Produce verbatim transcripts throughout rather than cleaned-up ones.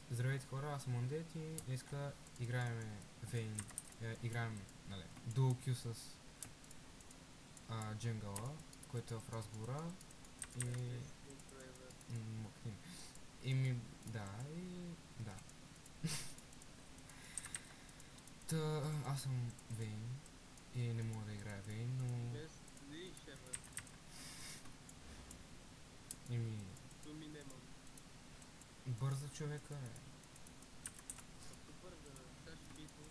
Здравейте хора, аз съм Андет и днеска играем Вейн, е, играем, нали, Dual Q с а, Дженгала, който е в разговора и... Мъкни. И ми... да, и... да. Та, аз съм Вейн и не мога да играя Вейн, но... Без ли шефа? Еми... Думи немам. Бърза човека е. Като бърза, сега ще бито.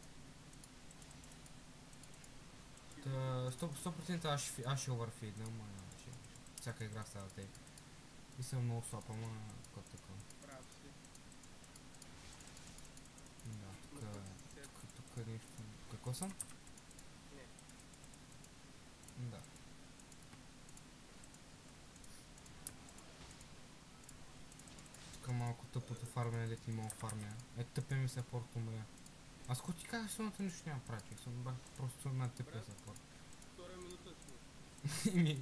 Та, сто процента аз ще, аз ще овърфидна, ама ще, всяка игра става тъй. И съм много слаб, ама като така. Прав си. Да, тук, Ма пък си сет. тук, тук е нещо... Какво съм? Не. Да. Тук малко тъпото фармене, дето не мога фармя. Е, тъпе ми се порт умря. Аз ако ти казах, силната нищо няма прави, човек. Съм бах просто на тъпе се порт. Втора минута сме. Ими...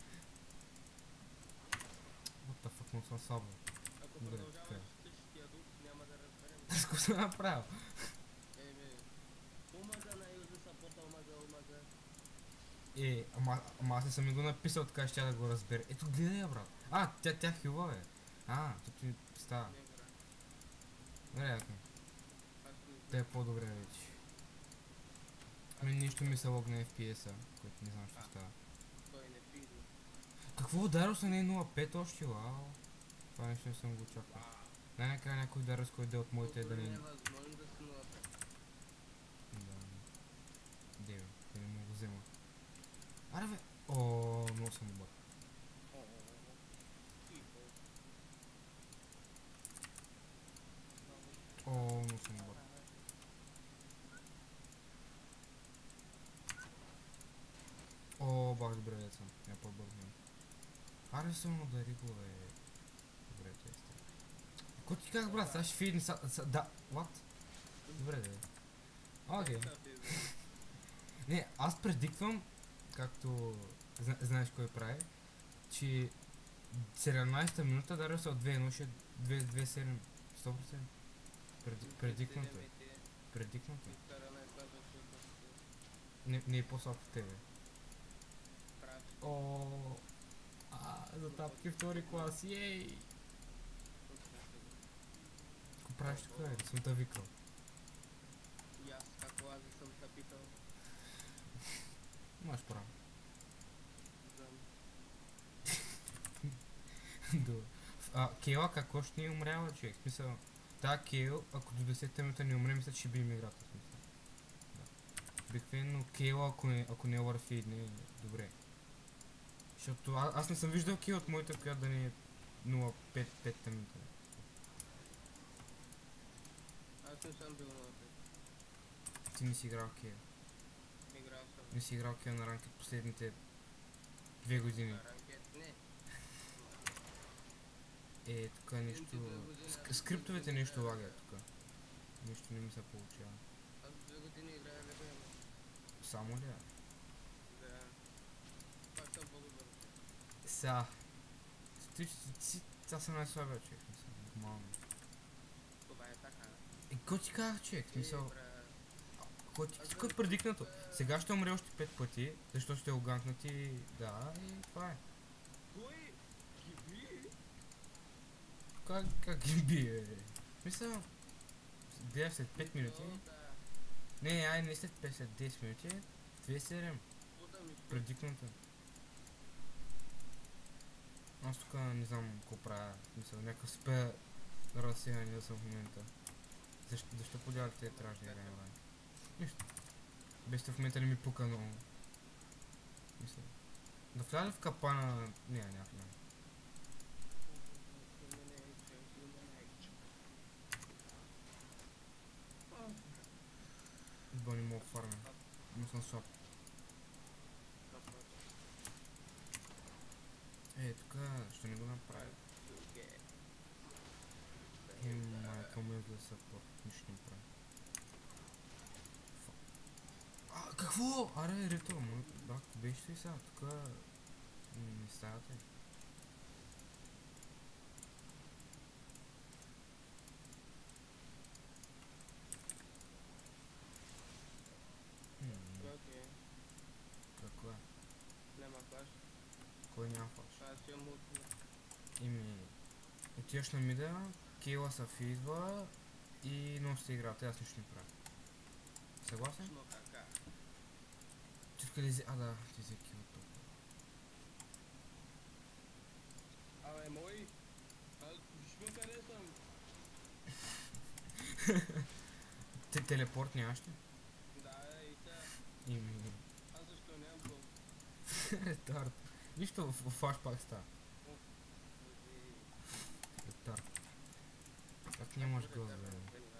What the fuck, но съм слабо. Ако Добре, продължаваш така е. същия дух, няма да разберем. Аз какво съм направил? Еми, омага на юза сапорта, омага, омага. Е, ама, ама аз не съм ми го написал, така ще тя да го разбере. Ето гледай я, брат. А, тя, тя хила е. А, тук ми става. Не, брат. Вероятно. Аз не Те е знам. по-добре вече. Мен нищо ми се логне Еф Пи Ес-а, което не знам що става. Той не пиди. Какво ударил са не е нула пет още, вау. Това нещо не съм го очаквал. Най-накрая някой ударил с който е от моите да Колко не... е възможно да си нула пет. Да. Деви, да не мога го взема. Аре бе! О, много съм добър. О, много съм добър. О, бах добре дет съм. Я по-бързо. Аре съм удари го, бе. Добре, те сте. Ко ти казах, брат? Сега ще фидни са... са... Да, what? Добре, да. Окей. Не, аз предиктвам, както зна, знаеш кой прави, че седемнайсета минута дарил се от две едно ще две две седем. сто процента. Преди, предикнато е. Предикнато е. Не, не е по-слаб от тебе. О, а, за тапки втори клас, ей! Какво правиш тук, е? Съм те викал. И аз како аз съм те питал. Имаш право. Знам. Добре. А, Кейла какво ще ни е умряла, човек? В смисъл, тая Кейл, ако до десета минута не умре, мисля, че ще бием играта, в смисъл. Да. Обикновено Кейла, ако не, ако не овърфидне, добре. Защото а, аз не съм виждал Кейл от моята, която да не е нула пет минута. Аз не съм бил на пет. Ти не си играл Кейл. Играл съм. Не си играл Кейл на ранкет последните две години. На ранкет? Не. Е, тук нещо... Ск скриптовете нещо лагат тук. Нещо не ми се получава. Аз две години играя легойно. Само ли? Да. Пак съм по-добър. Са. Ти, ти, аз съм най-слабия човек, мисля, нормално. Това е така. Е, какво ти казах, човек, Е, смисъл, бра. какво ти ти като предикнато? Сега ще умре още пет пъти, защото ще оганкнат и... Да, и това е. Кой ги би? Как, как ги бие, бе? Мисля, гледаш след пет минути. О, да. Не, ай, не след пет, след десет минути. две седем. Буда ми пи. Предикнато. Аз тук не знам какво правя. Мисля, някакъв спе разсеяния да съм в момента. Защо, защо подявате тези трябваше да играем ранки? Нищо. Без в момента не ми пука много. Мисля. Да вляза в капана... Не, няма вляза. Ба не мога фармя. Но съм слаб. Е, тук ще не го направя. Е, майка му е за съпорт. Нищо не правя. А, какво? Аре, Рито, мой брат, беше ли сега? Тук не ставате. Ще мутна. Ими, отиваш на мида, Кейла се фидва и нощите играта, аз нищо не правя. Съгласен? Но кака? Чакай да изе... А да, ти взе кила тук. Абе, мой. Аз ще ме харесвам. Те телепорт нямаш ли? Да, е, и сега. Ими... Аз защо нямам гол? Ретард. Нищо в фаш пак става. Уф, боже. Ретард. Как не можеш гол да бе?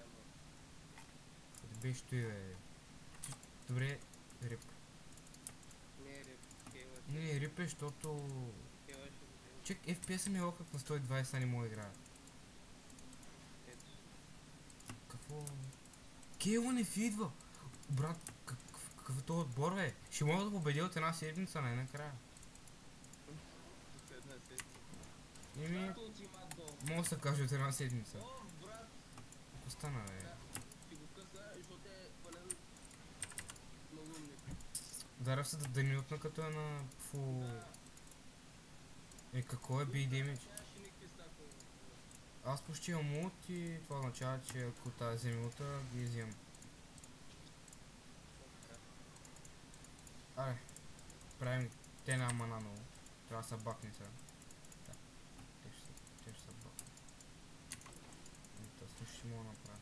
Да беше той бе. Добре, рип. Не, реп, кейла ще. Не, не, рип е, защото... Кейла ще го взема. Чек, еф пи ес ми е локът на сто и двайсет, а не мога да играя. Ето. Какво? Кейла не фидва! Брат, какъв, какъв е този отбор бе? Ще мога да победя от една седмица, най-накрая. С една седмица. Еми, Брат, ултимат гол. мога да се каже от една седмица. О, брат. Какво стана бе? Да, ти го къса, защото е пълен малумник. Дарав се да денютна като е на фу... Да. Е, какво е бей демидж? Нямаше никакви стакове. Аз почти имам мут и това означава, че ако тази вземе ута, ги взимам. Аре, правим те на мана много. Трябва да са бакни сега. Да, те ще са, те ще са бакни. И то също ще мога да направя.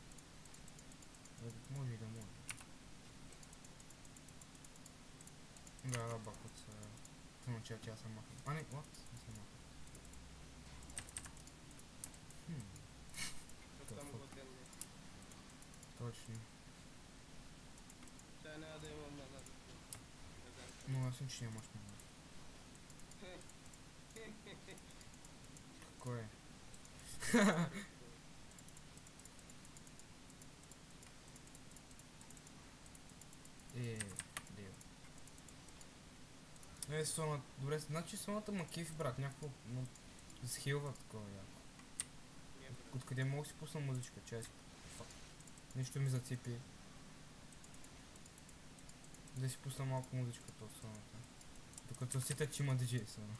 Е, може и да може. Да, да, бакват са. Това означава, че аз съм махнал. А не, what? Не съм махнал. Хм, Защото съм готен. точно. Сега няма да имам мана да се. Но аз съм, че нямаш мана. Какво е? Е, дел. Е, слона, добре, значи слоната ма кефи, брат, някакво, но схилва такова яко. Откъде мога да си пусна музичка, че аз си... Фак. Нещо ми зацепи. Да си пусна малко музичката от слоната. Докато сетя, че има диджей слона.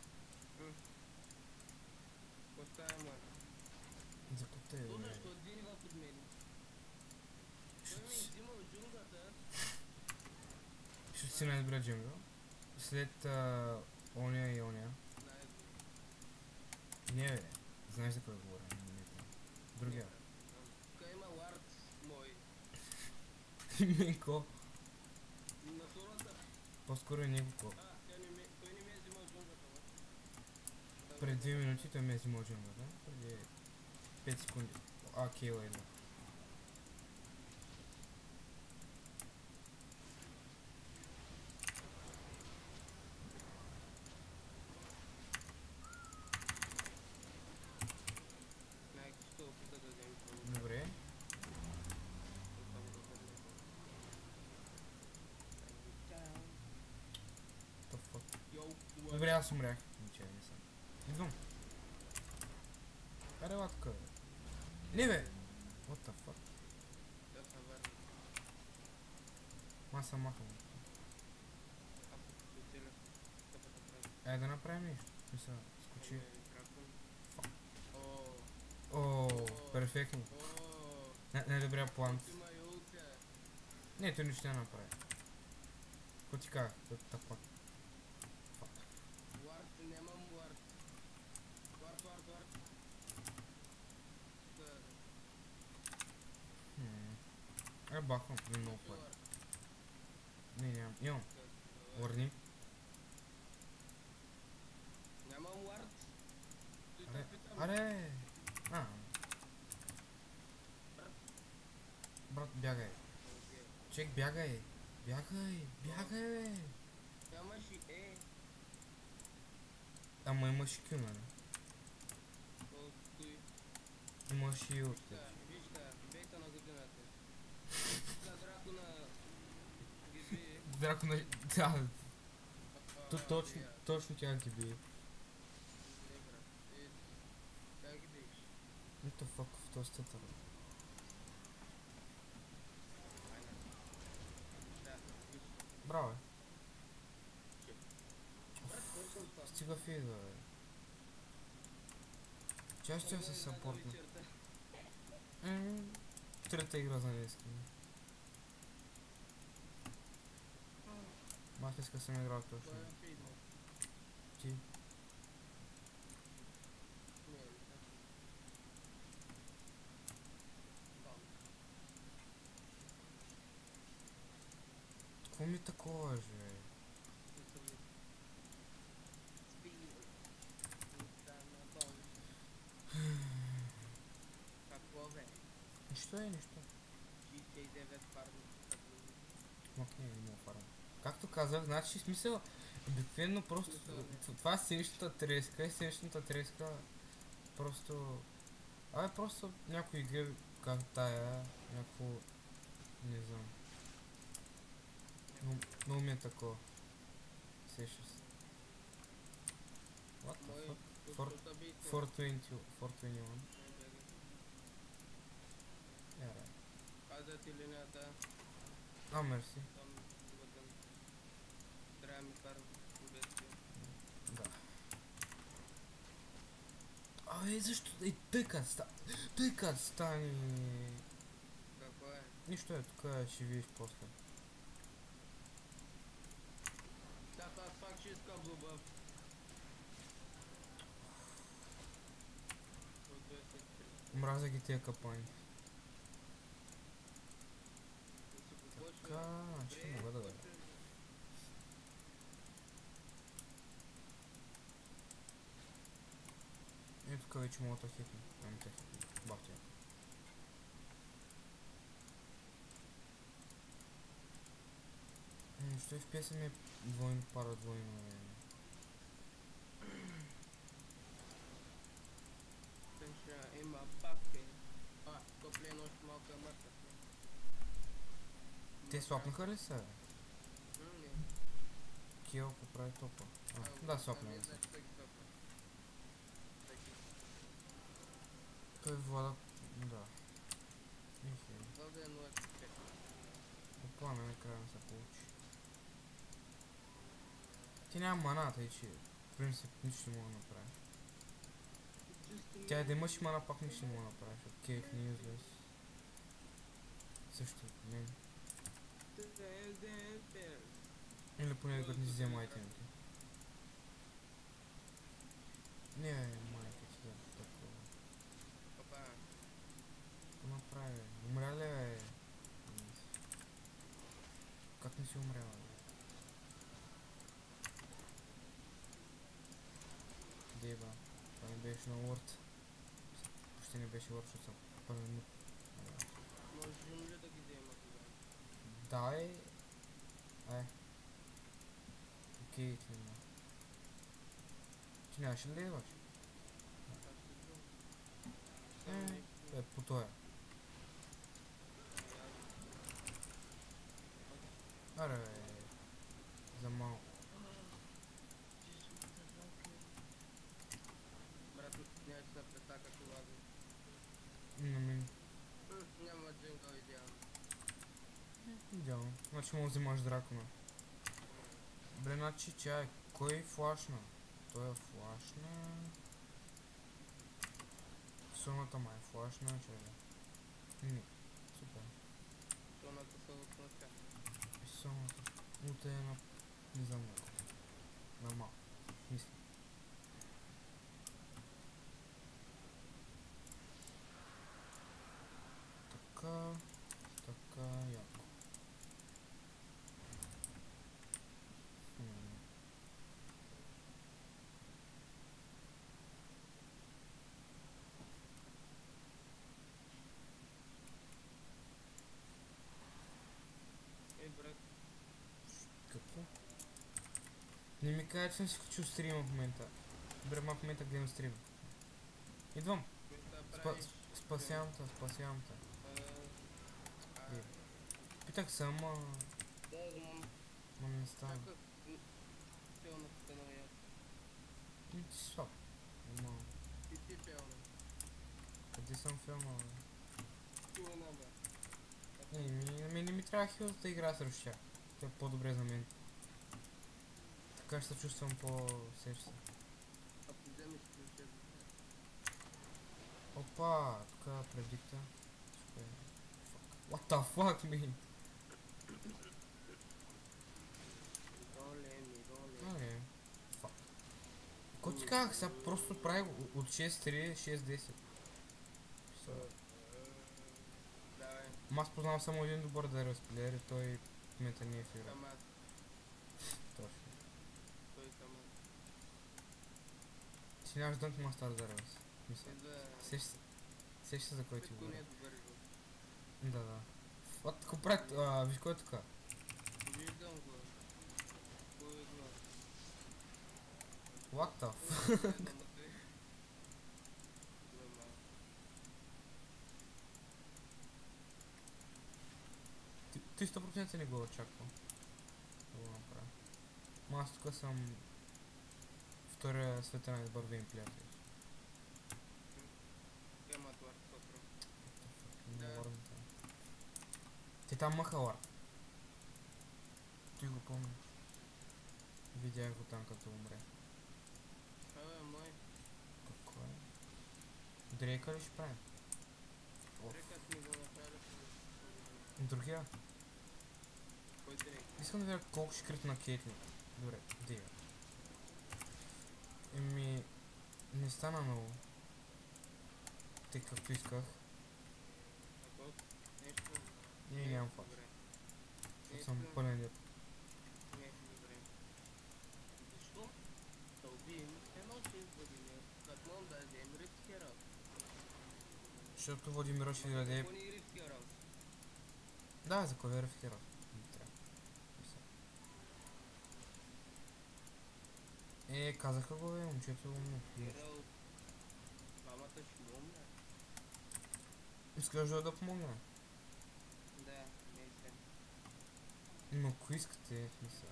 Поставя ма. За кота е, То бе. защо дирива под мен? Той ми иззима от джунглата. Ще си най-добра джунгъл. След а, ония и ония. Не бе, знаеш за кой говоря, не, не това. Другия. Тук има лард мой. Менко. На слоната. По-скоро е него ко. А, тя не ме, той не ме е взимал джунглата, бе. Пред две минути той ме е взимал джунглата. Преди пет секунди. А, Кейла идва. Найко ще опита да вземе джунглата. Добре. The fuck. Йоу, Добре, аз умрях. Ниче, не съм. Идвам. Аре, латка, бе. Не бе! What the fuck? да се върна. Ма съм махал. Аз се потелях. Тъпата права. Ай да направим нещо. Мисля, скочи. Ами, дракон. О, О, перфектно. о, Не, най-добрия план. има и ултия. Не, той нищо не направи. Какво ти казах? Тъпак. Вард, нямам вард. Вард, вард, вард. Да, Хм. Е, бахвам. Не много ще пари. вард. Не, нямам. Имам. Да, Върни. нямам вард. Той Аре. те питам. Аре. А. Брат, бягай. Окей. Чек, бягай. Бягай. Бягай, бе. Нямаш и е. Ама имаш и кю, нали? От кои? Имаш и от... Вижте, вижте, бейта на годината. За дракона ги бие. Драко на... Да, А, то, а, точно, бия. точно тя ги бие. Не, брат. Е, как ги биеш? What the fuck в този стътър? Айна. Да, виж. Браво, е. Брат, какво съм това? Стига фейда, бе. Чаш чаш се Отгоре една съпортна. вечерта. М, Трета игра за английски. Аз иска съм играл точно. Кой е фидно? Ти. Не, не така. Бам. Какво ми такова, же? Ти съм ли? Спи. Да, на бам. Какво бе? Нищо е, нищо. шейсет и девет парни. Махни, не мога фарам. Както казах, значи смисъл, обикновено просто Смисъл, не. т- това е сценичната треска и сценичната треска просто... Абе, просто някои игри, как тая, някакво... Не знам. Но, много ми е такова. Сещаш се. What the Мой fuck? пусто събитие. четиристотин и едно. Яра. Каза ти линията. А, мерси. Там вътън. Трябва ми карам бедствие. Да. Абе, защо? Ей, тъй как ста... Тъй как стане... Какво е? Нищо е, тук ще видиш после. Тата, аз пак ще искам любов. От двайсет и три. Мразя ги тия капани. Да си го почва. Така, ще Добре, мога да дам. почваш. И тук вече мога да хитна. Ами те хитна. Бахтя. Що и в песен ми е двойно пара двойно. Ще има папки. А, топлено още малко е мъртъв. Те слапнаха ли са? М, не. Кио поправи топа. А, Ам, да, ами, слапнаха са. значи всеки топа. Всеки. Той Влада... Да. Ихе. Влада е нула цяло пет. Опа, мене края не се получи. Ти няма мана, тъй че... В принцип, нищо не мога да направиш. Тя да имаш мана, пак нищо не мога да направиш. Кейк не юзлес. Също от мен. Или поне да не си взема айтемите. Не, майка ти да такова. Папа, Какво направи, бе? Умря ли, бе? Как не си умряла, бе? Деба, това не беше на Word. Почти не беше Word, защото съм пълен нуп. можем ли да ги взема тогава? Да, е. Ай. Окей, ти няма. Ти нямаше ли да идваш? Аз ще чувам. Е, Само нещо. е, по тоя. Аре, бе. За малко. Брат, няма че да пресака това. На мен. Няма джингъл идеално. Идеално. Значи мога да вземаш дракона. Бре, значи чай. Кой флашна? Той е флашна. Соната май е флашна, че ли? Не. Супер. Тоната са от нощта. И соната. От е на... Не знам много. На малко. Мисля. Така. Така, яко. Хм. Ей, брат, Какво? Не ми кажа, че съм си включил стрима в момента. Добре, ма в момента гледам стрим. Идвам. какво да Спа, правиш? спасявам те, спасявам те. А, Е. Питах се, ама... да, знам. Ма не става. Как пълната те новия? М, ти си слаб. Ама... Ти ти пълна. Къде съм филма, бе? Пълна, бе. Не, ми, на мен не ми трябва хил да игра с ръща. Това е по-добре за мен. Така ще се чувствам по-сеща. Ако вземеш ключа, Па, така предикта. What the fuck, man? Don't let me, don't let me. Окей. Fuck. Ко ти казах, сега просто прави о- от шест три, шест десет. Все. Давай, Ма аз познавам само един добър дървесплеер и той в момента не е в игра. камат. Точно. Той камат. Ти нямаш дънк мастер дървес. Мисля. Идва... Сеща се. Сеща се за кой ти Петко не говоря. е добър живот. Да, да. Вот, какво прави? А, виж кой е тук? Виждам го. Кой е това? What the f... Гледам го той. Кой е малко? Ти, ти сто процента не го очаква. Да го направя. Ма аз тук съм... Втория световен избор геймплеер. Кема това сотро. Не Да. говорим там. Ти там маха ларк. Ти го помня. Видях го там като умре. Абе, мой. Какво е? Дрейка ли ще правим? Оф. Река сме го направили. Другия? Кой дрейк? Искам да видя колко ще крит на Кейтлин. Добре, дига. Еми... Не стана много. Тъй както исках. Ако нещо... И нямам факт. Добре. Защото съм пълен дет. Нещо добре. Защо? Да убием едно шест години, като он да взем Рипския раут. Защото Владимиро ще даде... Какво ни Рипския раут? Да, за клавиера в Херос. Не трябва. Мисля. Е, казаха го бе, момчето е умно. Раут. Двамата ще му умре. Искаш да да помогна? Да, мисля. Но ако искате, в смисъл.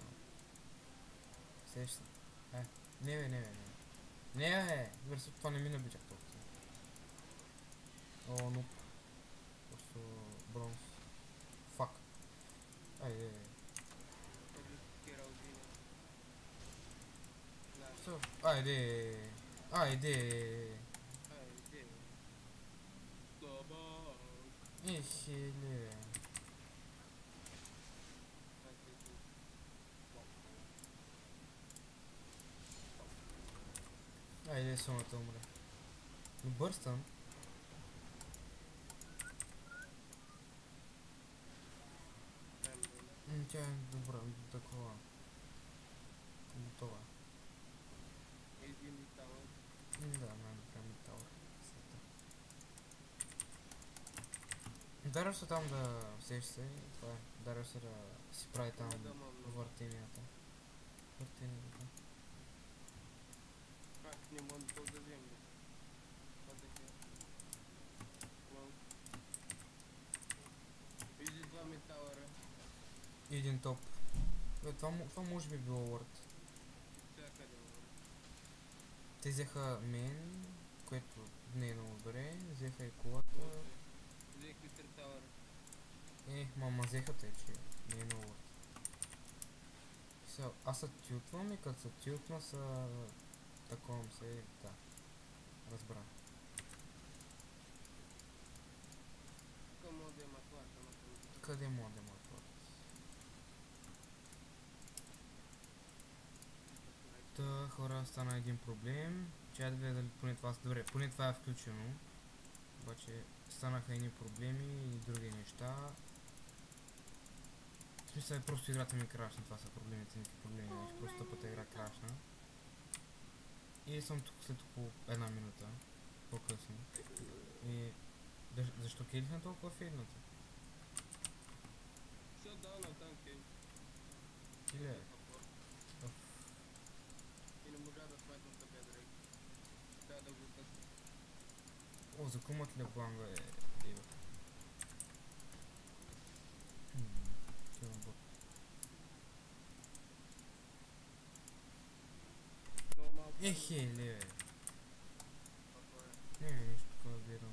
Сеща. Е, не бе, не бе, не бе. Не бе, върсо това не ми наби чак толкова. О, нуп. Просто бронз. Фак. Айде, айде. Рипския раут вине. Да. Все. Айде. Айде. Айде. Слаба. Ехеле. Айде, сумата умре. Добър стън. М, Тя е добра, такова. Готова. Един метал. М, Да, най-добре метал. Даря се там да сеш се, това е. Даря се да си прави там Да, ма, много. въртенията. Въртенията. Как не мога да да взем. Това да е. Лън. Иди два металъра. И един топ. Бе, това, мо- това може би било Word. Всякъде мога. Те взеха мен, което не е много добре, взеха и колата. Взех и три талъра. Е, мама взеха те, че не е много Word. Сега, аз се тютвам и като се тютна са... Таковам се, да. Разбра. Тук мога да има класа на това. Къде мога да има това? Та, хора, стана един проблем. Чай да видя дали поне това... Добре, поне това е включено. Обаче станаха едни проблеми и други неща. В смисъл е просто играта ми крашна, това са проблемите, никакви проблеми, нямаш, просто тъпата игра крашна. И съм тук след около една минута, по-късно. И... Защо, защо келих на толкова фейдната? Все дал на танки. Или е? Оф. И не можа да смайкам така дрейк. Трябва да го късна. О, за кумът ли бланга е... Ева. Хм, това бот. Много малко. Ехе, ле. Какво е? Не, не, нещо такова гледам.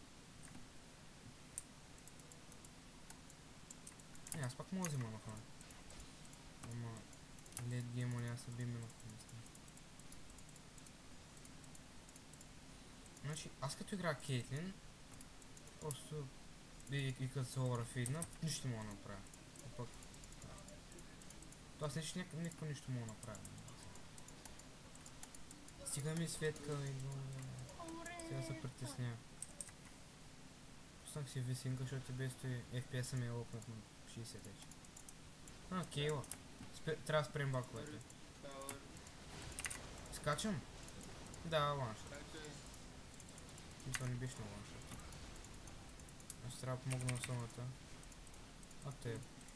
Е, аз пак мога да взема на хана. Ама... Лед гейма няма са би ме на хана. Значи, аз като играя Кейтлин, просто и, и като се лора фидна, нищо не мога да направя. А пък... Тоест, нещо, никой, никой нищо мога да направя. Стига ми светка и сега се притесня. Пуснах си висинка, защото без той Еф Пи Ес-а ми е лопнат на шейсет вече. А, Кейла. Спе... Трябва да спрем баковете. Скачам? Да, ланшот. Мисля, не беше на ланшот. Аз трябва да помогна на самата. А те.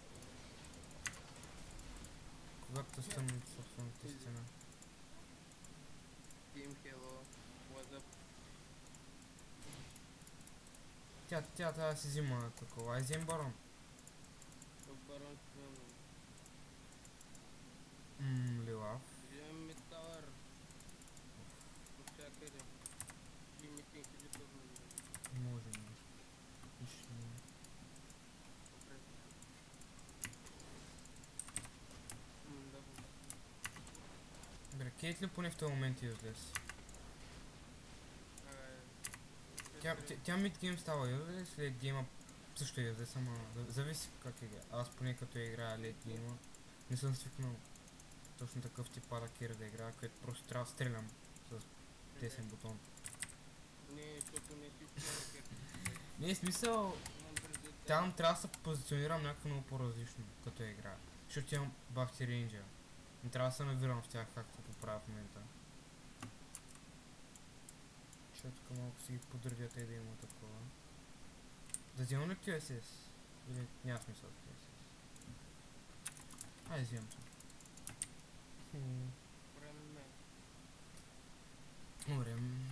Когато стънат собствената стена. Team Hello, what's up? Тя, тя трябва да си взима такова. Ай, взем барон. Барон Кюн. Ммм, лилав. Вземем металър. Отчакайте. Имите инхибитор на Може нещо. Нищо не може. добре. М, да. Добре, Кейтлин поне в този момент излез. Ай, Тя, тя, тя мидгейм става юзлес, след гейма също е юзлес, ама за- зависи как игра. Аз поне като я играя лед гейма, не съм свикнал точно такъв тип атакер да играя, където просто трябва да стрелям с тесен бутон. Не, защото не си човек. Не е смисъл, Имам предвид. там трябва да се позиционирам някакво много по-различно, като я играя. Защото имам бахти рейнджа. Не трябва да се навирам в тях, както го правя в момента. Защото тук малко си ги подредя те да има такова. Да вземам ли Кю Ес Ес? Или няма смисъл Кю Ес Ес? Ай, вземам се. Хм. Време. Добре. м.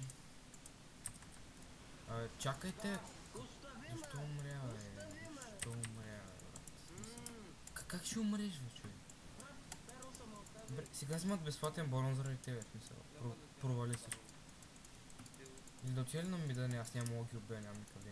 Абе, чакайте. Защо умря, бе? Защо умря, бе, брат? Смисъл. Как, как ще умреш, бе, човек? Добре, сега взимат безплатен барон заради тебе, в смисъл. Про, провали се. Или да отиде ли на мида? Не, аз няма мога да ги убия, нямам никъде.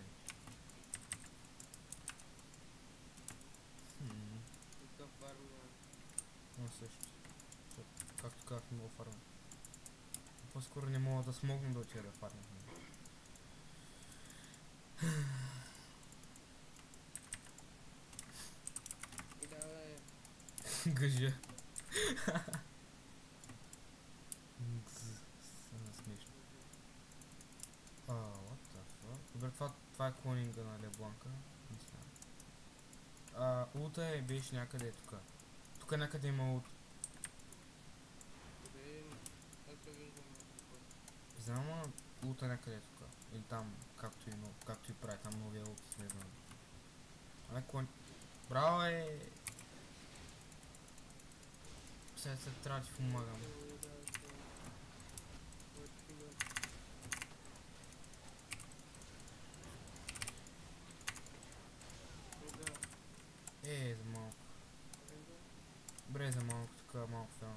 Хм. Какъв армия? Но също. Защото, както казах, не мога да фармя. По-скоро не мога да смогна да отида да фармя. Давай. Гъжа. Гз. Стана смешно. А, what the fuck? Добре, това, това е клонинга на Лебланка. Не знам. А, улта е беше някъде тук. Тук някъде има улт. Добре. Аз се виждам. Знам, а улта някъде е тук. Или там, както и, но, както и прави, там новия улт, не знам. Ай, клон... Браво, е! Сега се трябва да ти помагам. Е, за малко. Добре, за малко, тук малко фена.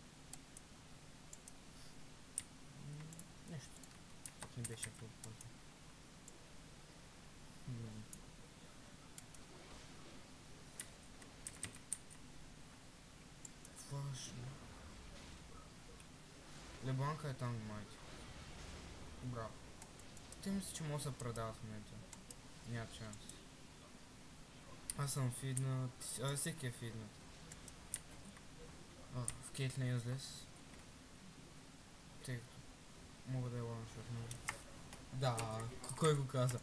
Нещо. Тук не беше какво пъти. Важно. Лебланка е там, майче. Браво. Те мисля, че може да се предава в момента. Няма шанс. Аз съм фиднат. А, всеки е фиднат. А, в Кейтлин е юзлес. Тъй като мога да е ланшот, но... Да, кой го каза?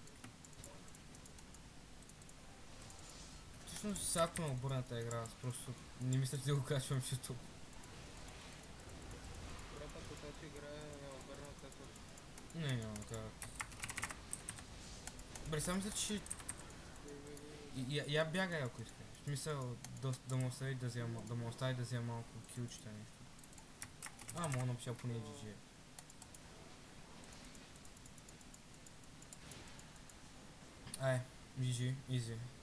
Всъщност сега ме обърна тази игра, аз просто не мисля, че да го качвам в YouTube. Първата тази игра е обърната с... Не, няма как. Добре, само мисля, че... И- Я, я бягай, ако искаш. В смисъл да, да му остави да взема, да му остави да взема малко килчета нещо. А, мога да напиша поне джи джи. Ай, джи джи, изи.